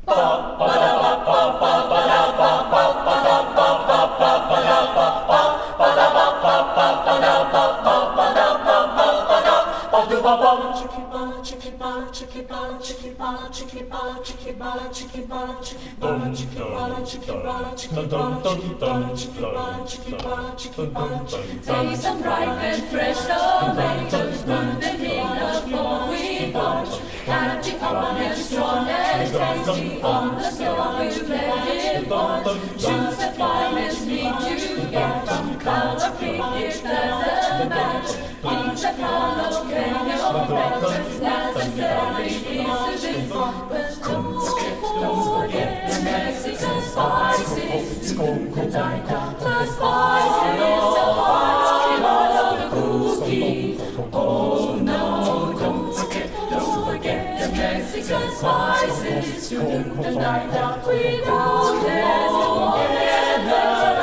Taste some ripe and fresh tomatoes, good and enough for we bunch. Hatchy on and strong and tasty on the stove you let it bunch. Choose the finest meat you get from color pig if that's a match. Each a color can your breakfast necessary is to this one. But don't forget the Mexican spices. The spices of the cookie. Oh no, don't forget the Mexican spices. To do the night out without them together,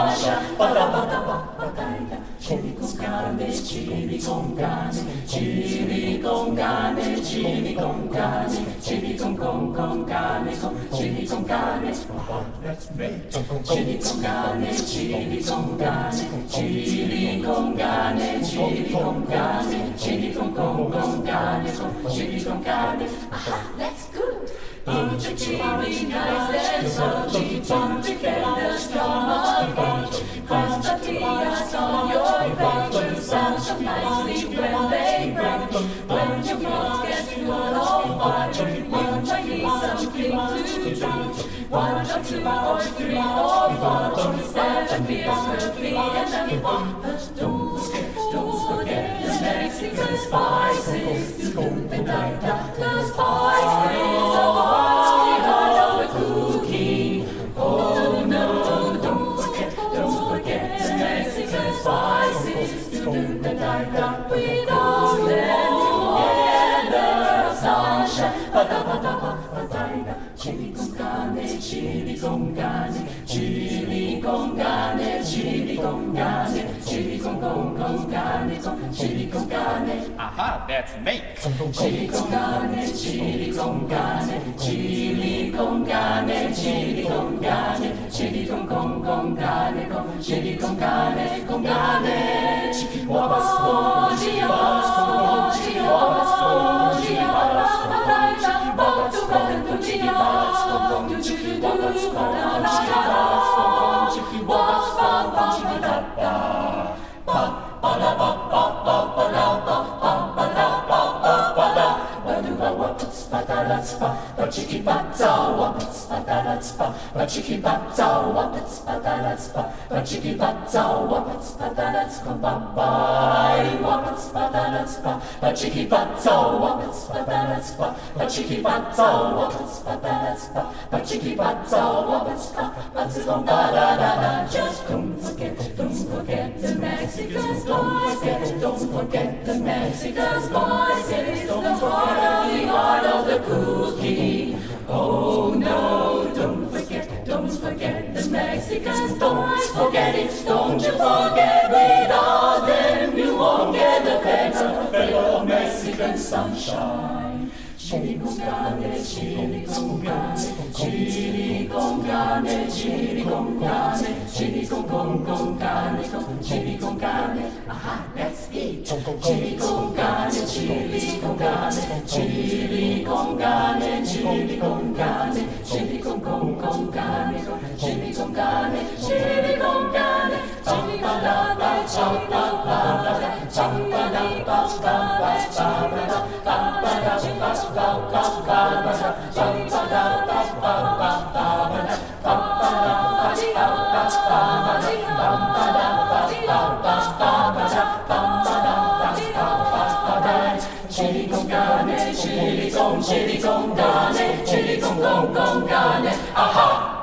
Sasha. Chili con carne, chili con carne, chili con carne, chili con carne, chili con carne, chili con carne. Let's make chili con carne, chili con carne, chili con carne, chili con carne, chili con carne, chili con carne. Aha, that's good. Eat your chili nice and salty, don't get the stomach ache. Cross tortillas on your plate, sound so nicely when they break. When your mouth gets full of fire, you might need something to drink. 1 or 2 or 3 or 4 or 7 beers will be enough. But don't forget the Mexican spices. To do the night out, the spices of the cookie. Oh no, don't forget the Mexican spices. To do the night out without them together, Sasha. Chili con carne, chili con carne, chili con carne, chili con carne, chili con carne, chili con carne. Aha, that's make. Chili con carne, chili con carne, chili con carne, chili con carne, chili con carne, chili con carne, con carne. Oh, just don't forget the Mexican spices. Don't forget the Mexican spices. The heart of the cookie. Oh no, don't forget the Mexican spices. Forget it, don't you forget. Without them you won't get the flavor of Mexican sunshine. Chili con carne, chili con carne, chili con carne, chili con carne, chili con carne, chili con carne. Aha, let's eat. Chili con carne, chili con carne, chili con carne, chili con carne, chili con carne, chili con carne, chili con carne, chili con carne, chili con carne, chili con carne, chili con carne, aha!